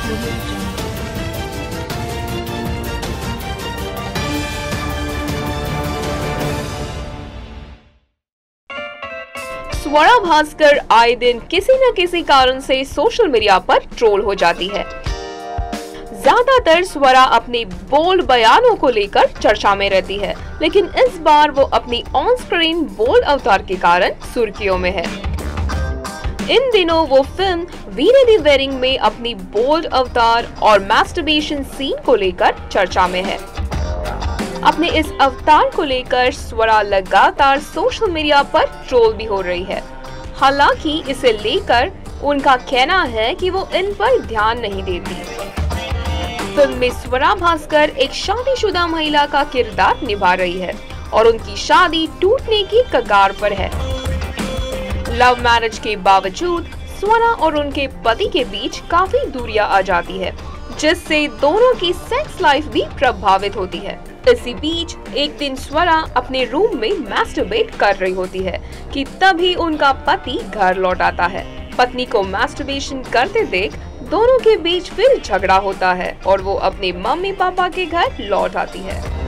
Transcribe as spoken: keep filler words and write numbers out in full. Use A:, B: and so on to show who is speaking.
A: स्वरा भास्कर आए दिन किसी न किसी कारण से सोशल मीडिया पर ट्रोल हो जाती है। ज्यादातर स्वरा अपने बोल्ड बयानों को लेकर चर्चा में रहती है, लेकिन इस बार वो अपनी ऑन स्क्रीन बोल्ड अवतार के कारण सुर्खियों में है। इन दिनों वो फिल्म वीरे दी वेडिंग में अपनी बोल्ड अवतार और मैस्टरबेशन सीन को लेकर चर्चा में है। अपने इस अवतार को लेकर स्वरा लगातार सोशल मीडिया पर ट्रोल भी हो रही है। हालांकि इसे लेकर उनका कहना है कि वो इन पर ध्यान नहीं देती। फिल्म में स्वरा भास्कर एक शादीशुदा महिला का किरदार निभा रही है और उनकी शादी टूटने की कगार पर है। लव मैरिज के बावजूद स्वरा और उनके पति के बीच काफी दूरियां आ जाती है, जिससे दोनों की सेक्स लाइफ भी प्रभावित होती है। इसी बीच एक दिन स्वरा अपने रूम में मैस्टरबेट कर रही होती है कि तभी उनका पति घर लौट आता है। पत्नी को मैस्टरबेशन करते देख दोनों के बीच फिर झगड़ा होता है और वो अपने मम्मी पापा के घर लौट आती है।